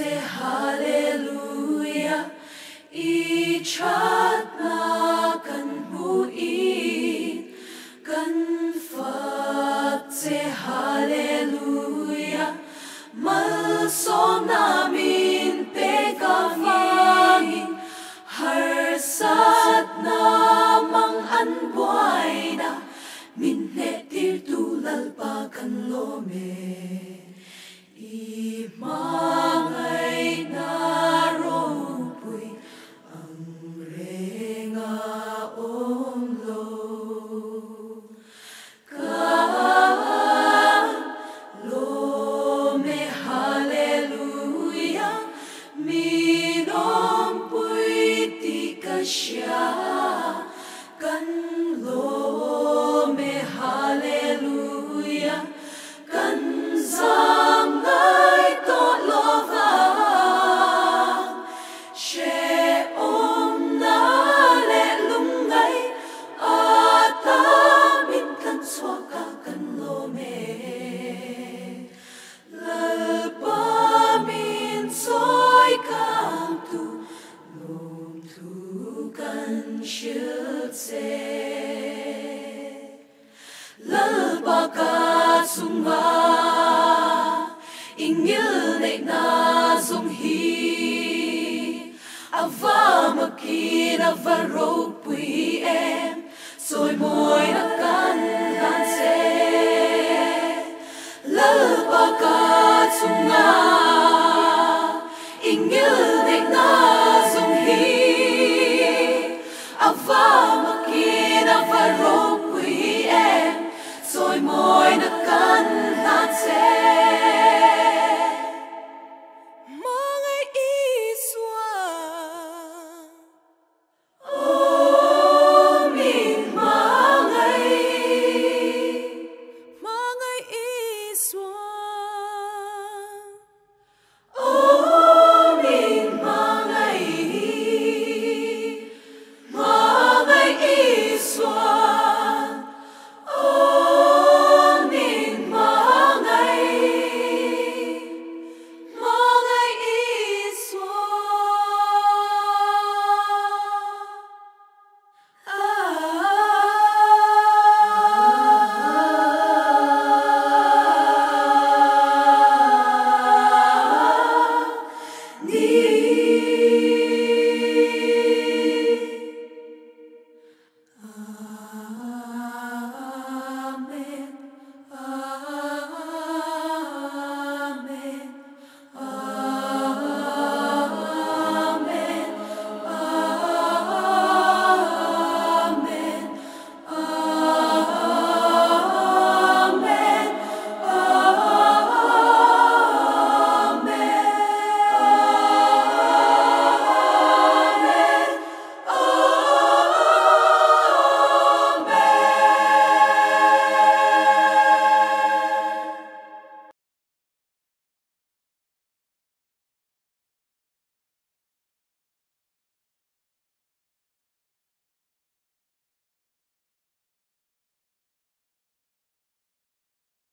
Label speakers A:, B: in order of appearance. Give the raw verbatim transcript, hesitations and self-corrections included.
A: se hallelujah i chat na kan mu in kan Phật se hallelujah mal som namin pe ka vangin har sat na mang an buai na min ne tir tu lal pa kan lo me i mangai na ro pui ang renga om lo ka lo me hallelujah min om pui ti ka sha kan lo me hallelujah kan zam ngai to lo vang she om na le lung ngai ata min kan swa ka kan lo me lal pa min soi kang tu lom tu kan shil se lal pa ka sunga ingil nei na zong hi ava makin ava ro pui em soi moi na kan kan se lal pa ka sunga